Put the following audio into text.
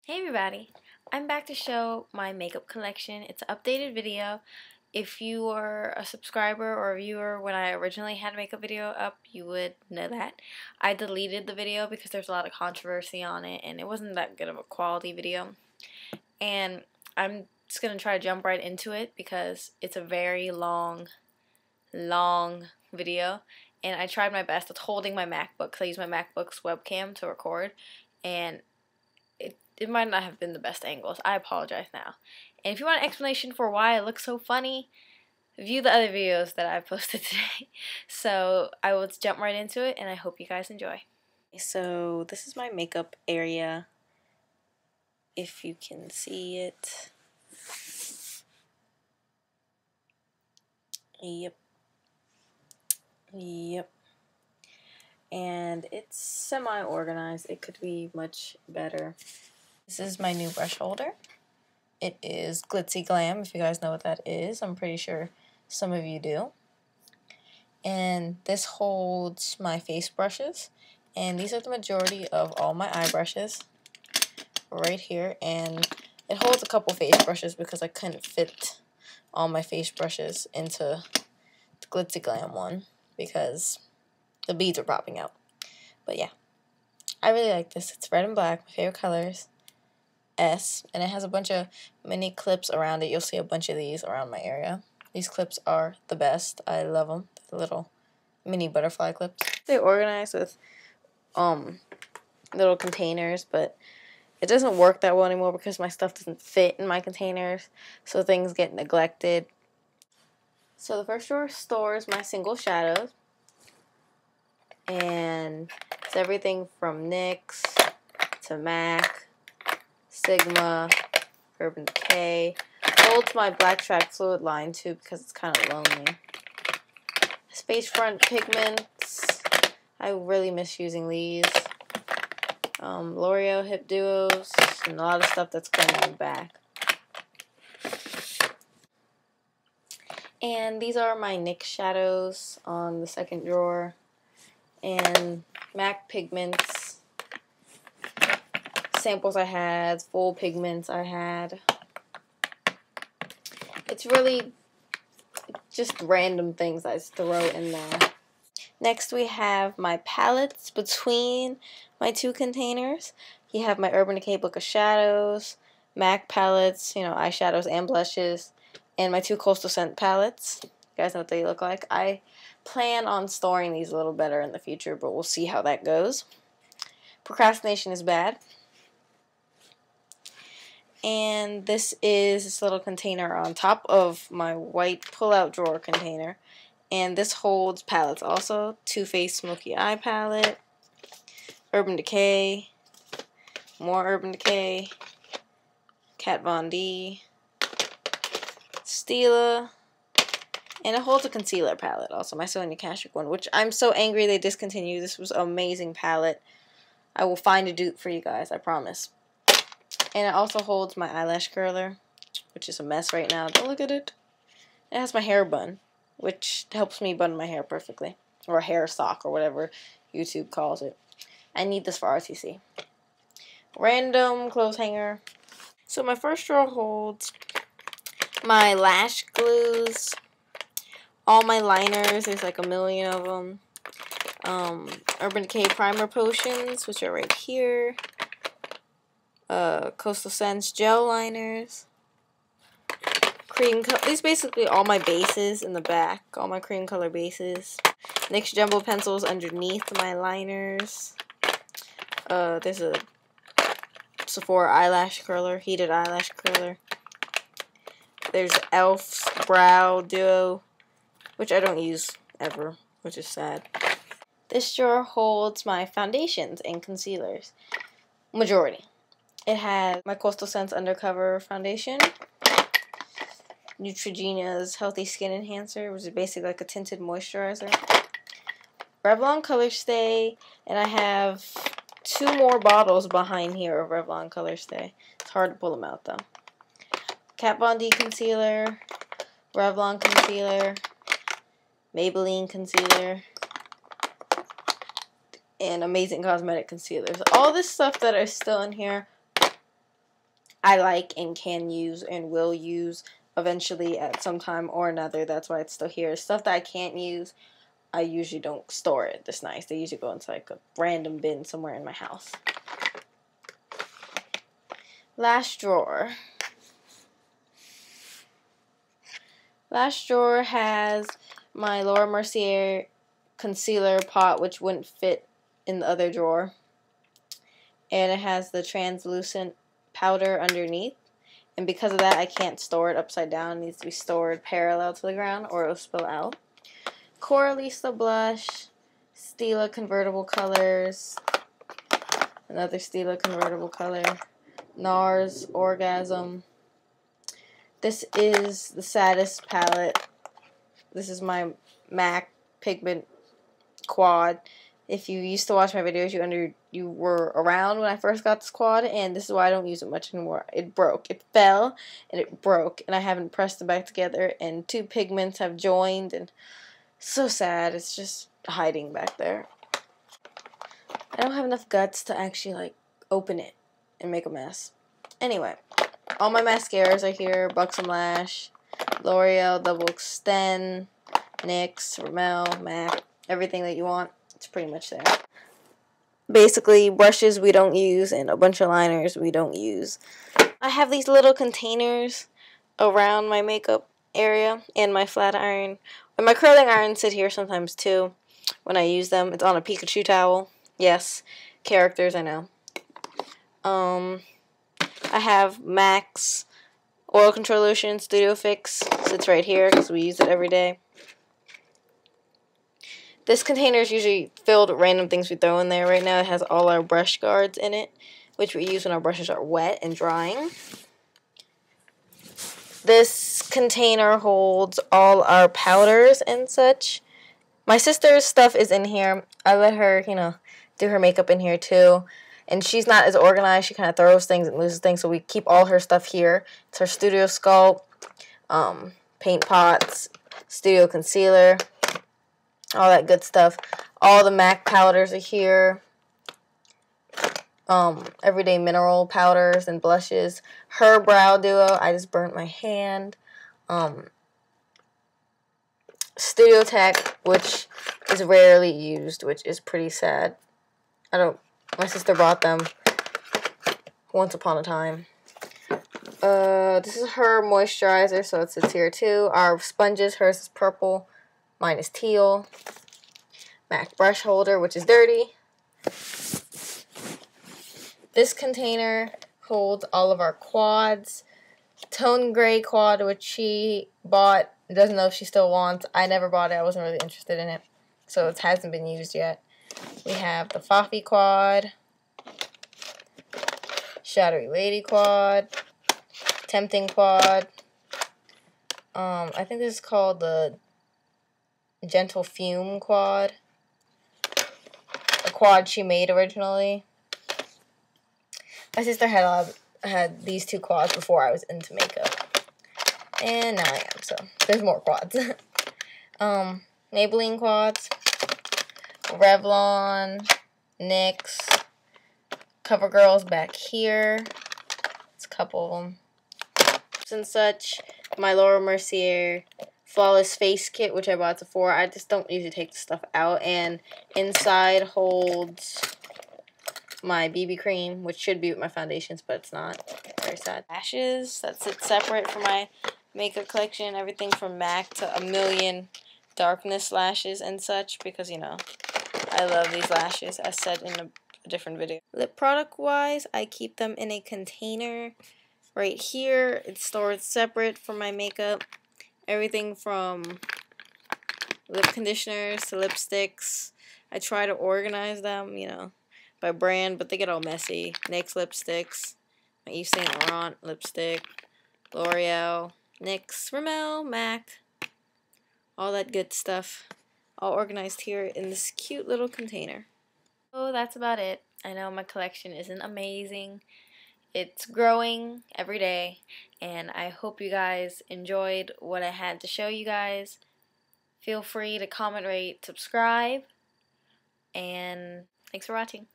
Hey everybody, I'm back to show my makeup collection. It's an updated video. If you were a subscriber or a viewer when I originally had a makeup video up, you would know that. I deleted the video because there's a lot of controversy on it and it wasn't that good of a quality video. And I'm just going to try to jump right into it because it's a very long video. And I tried my best with holding my MacBook because I use my MacBook's webcam to record. And it might not have been the best angles. I apologize now. And if you want an explanation for why it looks so funny, view the other videos that I've posted today. So I will jump right into it, and I hope you guys enjoy. So this is my makeup area, if you can see it. Yep. And it's semi-organized. It could be much better. This is my new brush holder. It is Glitzy-Glam, if you guys know what that is. I'm pretty sure some of you do. And this holds my face brushes. And these are the majority of all my eye brushes right here. And it holds a couple face brushes because I couldn't fit all my face brushes into the Glitzy-Glam one because the beads are popping out. But yeah, I really like this. It's red and black, my favorite colors. S, and it has a bunch of mini clips around it. You'll see a bunch of these around my area. These clips are the best. I love them. The little mini butterfly clips. They're organized with little containers, but it doesn't work that well anymore because my stuff doesn't fit in my containers, so things get neglected. So the first drawer stores my single shadows, and it's everything from NYX to MAC, Sigma, Urban Decay. Holds my Black Track Fluid line too because it's kind of lonely. Space Front pigments. I really miss using these. L'Oreal Hip Duos and a lot of stuff that's coming back. And these are my NYX shadows on the second drawer. And MAC pigments. Samples I had, full pigments I had. It's really just random things I just throw in there. Next we have my palettes between my two containers. You have my Urban Decay Book of Shadows, MAC palettes, eyeshadows and blushes, and my two Coastal Scent palettes. You guys know what they look like. I plan on storing these a little better in the future, but we'll see how that goes. Procrastination is bad. And this is this little container on top of my white pull-out drawer container. And this holds palettes also. Too Faced Smoky Eye palette, Urban Decay, more Urban Decay, Kat Von D, Stila, and it holds a concealer palette also, my Sonia Kashuk one, which I'm so angry they discontinued. This was an amazing palette. I will find a dupe for you guys, I promise. And it also holds my eyelash curler, which is a mess right now. Don't look at it. It has my hair bun, which helps me bun my hair perfectly. Or a hair sock, or whatever YouTube calls it. I need this for RTC. Random clothes hanger. So my first drawer holds my lash glues, all my liners. There's like a million of them. Urban Decay primer potions, which are right here. Coastal Scents gel liners, these basically all my bases in the back, all my cream color bases. NYX jumbo pencils underneath my liners. There's a Sephora eyelash curler, heated eyelash curler. There's e.l.f.'s brow duo, which I don't use ever, which is sad. This drawer holds my foundations and concealers, majority. It has my Coastal Scents Undercover Foundation, Neutrogena's Healthy Skin Enhancer, which is basically like a tinted moisturizer, Revlon Color Stay, and I have two more bottles behind here of Revlon Color Stay. It's hard to pull them out though. Kat Von D Concealer, Revlon Concealer, Maybelline Concealer, and Amazing Cosmetic Concealers. All this stuff that are still in here I like and can use and will use eventually at some time or another. That's why it's still here. Stuff that I can't use, I usually don't store it this nice. They usually go into like a random bin somewhere in my house. Last drawer. Last drawer has my Laura Mercier concealer pot, which wouldn't fit in the other drawer. And it has the translucent powder underneath. And because of that, I can't store it upside down. It needs to be stored parallel to the ground or it'll spill out. Coralista blush, Stila convertible colors, another Stila convertible color, NARS Orgasm. This is the Saddest palette. This is my MAC pigment quad. If you used to watch my videos, you were around when I first got this quad, and this is why I don't use it much anymore. It broke. It fell, and it broke, and I haven't pressed it back together, and 2 pigments have joined, and so sad. It's just hiding back there. I don't have enough guts to actually, like, open it and make a mess. Anyway, all my mascaras are here. Buxom Lash, L'Oreal Double Extend, NYX, Rimmel, MAC, everything that you want. It's pretty much there. Basically, brushes we don't use and a bunch of liners we don't use. I have these little containers around my makeup area and my flat iron. And my curling irons sit here sometimes too when I use them. It's on a Pikachu towel. Yes, characters, I know. I have MAC's Oil Control Lotion Studio Fix. Sits right here because we use it every day. This container is usually filled with random things we throw in there. Right now it has all our brush guards in it, which we use when our brushes are wet and drying. This container holds all our powders and such. My sister's stuff is in here. I let her, do her makeup in here too. And she's not as organized. She kind of throws things and loses things, so we keep all her stuff here. It's her Studio Sculpt, paint pots, Studio Concealer, all that good stuff. All the MAC powders are here. Everyday Mineral powders and blushes. Her Brow Duo. I just burnt my hand. Studio Tech, which is rarely used, which is pretty sad. My sister bought them once upon a time. This is her moisturizer, so it sits here too. Our sponges, hers is purple. Mine is teal. MAC brush holder, which is dirty. This container holds all of our quads. Tone Gray quad, which she bought. Doesn't know if she still wants. I never bought it. I wasn't really interested in it. So it hasn't been used yet. We have the Fafi quad. Shadowy Lady quad. Tempting quad. I think this is called the Gentle Fume quad. A quad she made originally. My sister had these 2 quads before I was into makeup. And now I am, so there's more quads. Maybelline quads. Revlon. NYX. CoverGirl's back here. It's a couple of them. And such. My Laura Mercier Flawless Face Kit, which I bought at Sephora. I just don't usually take the stuff out. And inside holds my BB cream, which should be with my foundations, but it's not. Very sad. Lashes, that sits separate from my makeup collection. Everything from MAC to a million darkness lashes and such, because, I love these lashes, as said in a different video. Lip product wise, I keep them in a container right here. It's stored separate from my makeup. Everything from lip conditioners to lipsticks. I try to organize them, by brand, but they get all messy. NYX lipsticks, my Yves Saint Laurent lipstick, L'Oreal, NYX, Rimmel, MAC, all that good stuff. All organized here in this cute little container. So that's about it. I know my collection isn't amazing. It's growing every day, and I hope you guys enjoyed what I had to show you guys. Feel free to comment, rate, subscribe, and thanks for watching.